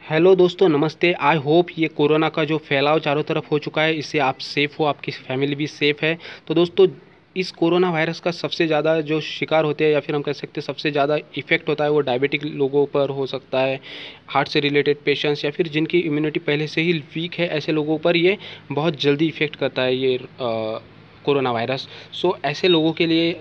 Hello दोस्तों, नमस्ते। I hope ये कोरोना का जो फैलाव चारों तरफ हो चुका है, इससे आप सेफ़ हो, आपकी फैमिली भी सेफ़ है। तो दोस्तों, इस कोरोना वायरस का सबसे ज़्यादा जो शिकार होते हैं या फिर हम कह सकते हैं सबसे ज़्यादा इफ़ेक्ट होता है वो डायबिटिक लोगों पर हो सकता है, हार्ट से रिलेटेड पेशेंट्स या फिर जिनकी इम्यूनिटी पहले से ही वीक है, ऐसे लोगों पर ये बहुत जल्दी इफ़ेक्ट करता है ये कोरोना वायरस। सो ऐसे लोगों के लिए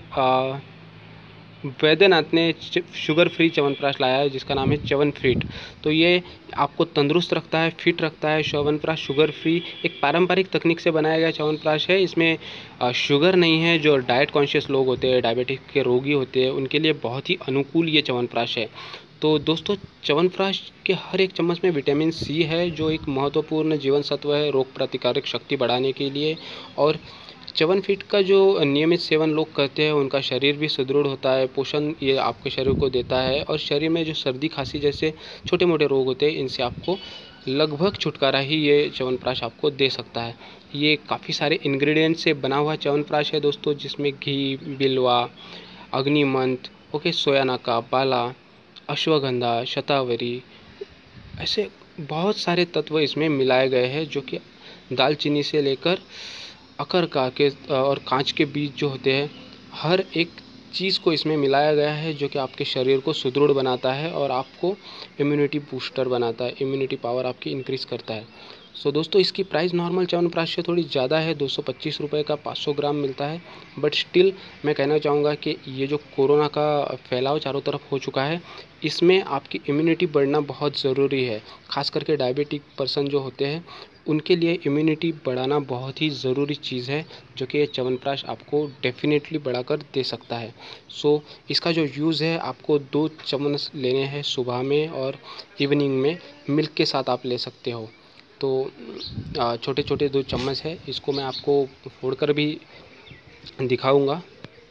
वैद्यनाथ ने शुगर फ्री च्यवनप्राश लाया है जिसका नाम है च्यवनप्रीत। तो ये आपको तंदुरुस्त रखता है, फिट रखता है। च्यवनप्राश शुगर फ्री एक पारंपरिक तकनीक से बनाया गया च्यवनप्राश है। इसमें शुगर नहीं है। जो डाइट कॉन्शियस लोग होते हैं, डायबिटिक के रोगी होते हैं, उनके लिए बहुत ही अनुकूल ये च्यवनप्राश है। तो दोस्तों, च्यवनप्राश के हर एक चम्मच में विटामिन सी है जो एक महत्वपूर्ण जीवन सत्व है रोग प्रतिकारक शक्ति बढ़ाने के लिए। और च्यवनप्रीत का जो नियमित सेवन लोग करते हैं उनका शरीर भी सुदृढ़ होता है, पोषण ये आपके शरीर को देता है और शरीर में जो सर्दी खांसी जैसे छोटे मोटे रोग होते हैं इनसे आपको लगभग छुटकारा ही ये च्यवनप्राश आपको दे सकता है। ये काफ़ी सारे इंग्रेडिएंट से बना हुआ च्यवनप्राश है दोस्तों, जिसमें घी, बिल्वा, अग्निमंत, सोयानाका, बाला, अश्वगंधा, शतावरी, ऐसे बहुत सारे तत्व इसमें मिलाए गए हैं जो कि दालचीनी से लेकर अकरका के और कांच के बीज जो होते हैं, हर एक चीज़ को इसमें मिलाया गया है जो कि आपके शरीर को सुदृढ़ बनाता है और आपको इम्यूनिटी बूस्टर बनाता है, इम्यूनिटी पावर आपकी इंक्रीज़ करता है। सो दोस्तों, इसकी प्राइस नॉर्मल च्यवनप्राश से थोड़ी ज़्यादा है, 225 रुपये का 500 ग्राम मिलता है। बट स्टिल मैं कहना चाहूँगा कि ये जो कोरोना का फैलाव चारों तरफ हो चुका है, इसमें आपकी इम्यूनिटी बढ़ना बहुत ज़रूरी है। ख़ास करके डायबिटिक पर्सन जो होते हैं उनके लिए इम्यूनिटी बढ़ाना बहुत ही ज़रूरी चीज़ है, जो कि ये च्यवनप्राश आपको डेफिनेटली बढ़ाकर दे सकता है। सो इसका जो यूज़ है, आपको 2 चम्मच लेने हैं सुबह में और इवनिंग में, मिल्क के साथ आप ले सकते हो। तो छोटे छोटे 2 चम्मच है, इसको मैं आपको फोड़कर भी दिखाऊंगा।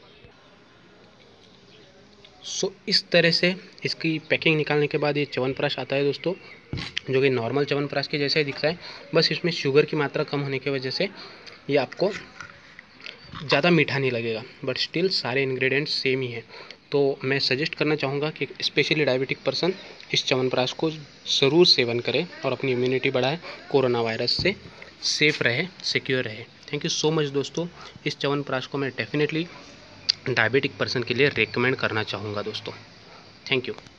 सो इस तरह से इसकी पैकिंग निकालने के बाद ये च्यवनप्राश आता है दोस्तों, जो कि नॉर्मल च्यवनप्राश के जैसा ही दिखता है। बस इसमें शुगर की मात्रा कम होने की वजह से ये आपको ज़्यादा मीठा नहीं लगेगा, बट स्टिल सारे इंग्रेडिएंट्स सेम ही हैं। तो मैं सजेस्ट करना चाहूँगा कि स्पेशली डायबिटिक पर्सन इस च्यवनप्राश को ज़रूर सेवन करें और अपनी इम्यूनिटी बढ़ाएं, कोरोना वायरस से सेफ़ रहे, सिक्योर रहे। थैंक यू सो मच दोस्तों। इस च्यवनप्राश को मैं डेफिनेटली डायबिटिक पर्सन के लिए रेकमेंड करना चाहूँगा दोस्तों। Thank you.